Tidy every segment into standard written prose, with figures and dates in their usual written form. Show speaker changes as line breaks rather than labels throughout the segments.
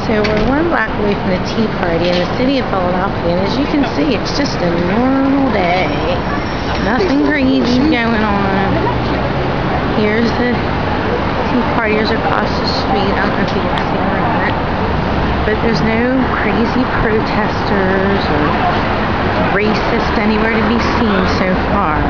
So we're one block away from the Tea Party in the city of Philadelphia, and as you can see, it's just a normal day. Nothing crazy going on. Here's the Tea Partiers across the street. I don't know if you can see them or not. But there's no crazy protesters or racists anywhere to be seen so far.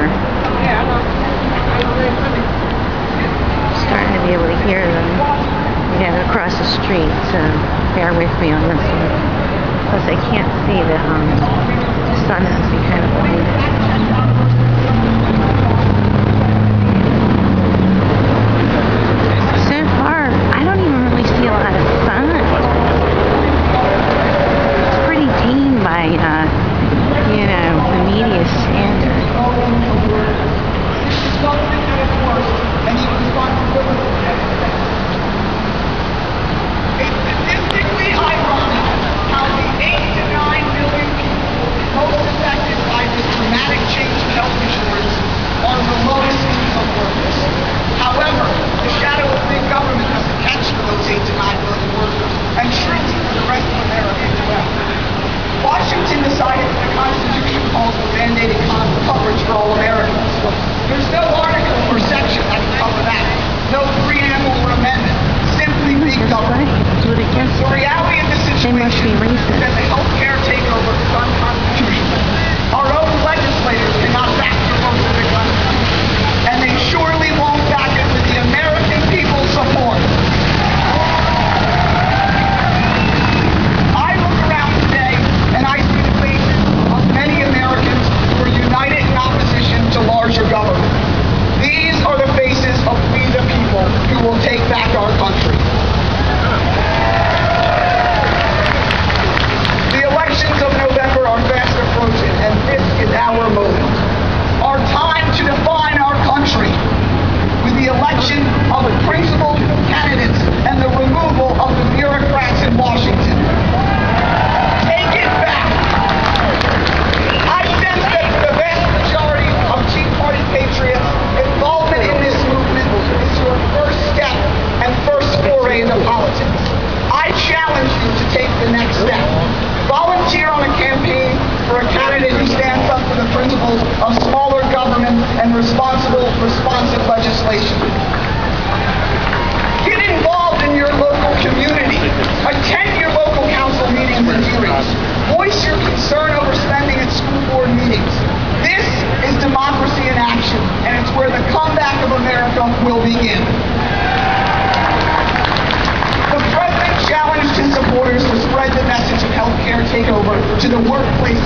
Starting to be able to hear them, across the street, so bear with me on this one. Plus I can't see the sun has me kind of blinded. So far, I don't even really see a lot of sun. It's pretty tame by, the media standard. It's statistically ironic how the 8 to 9 million people most affected by this dramatic change in health insurance are the lowest income workers. However, the shadow of big government doesn't catch for those 8 to 9 million workers and shrinks for the rest of America as well. Washington decided that the Constitution calls for mandated coverage for all Americans. There's no article or section that can cover that. No preamble or amendment. Simply big government. The reality of the situation is that the health care takeover is unconstitutional. Our own legislators cannot back the votes of the country. And they surely won't back it with the American people's support. I look around today and I see the faces of many Americans who are united in opposition to larger government. These are the faces of we the people who will take back our country. The elections of November are fast approaching, and this is our moment. Our time to define our country with the election of principled candidates and the removal of the bureaucrats in Washington. Take it back. I sense that for the vast majority of Tea Party patriots, involvement in this movement is your first step and first foray into politics. I challenge you to take the next step. Volunteer on a campaign for a candidate who stands up for the principles of smaller government and responsive legislation. Get involved in your local community. Attend your local council meetings and hearings. Voice your concern over spending at school board meetings. This is democracy in action, and it's where the comeback of America will begin. The president challenged his supporters to spread the message of health care takeover to the workplace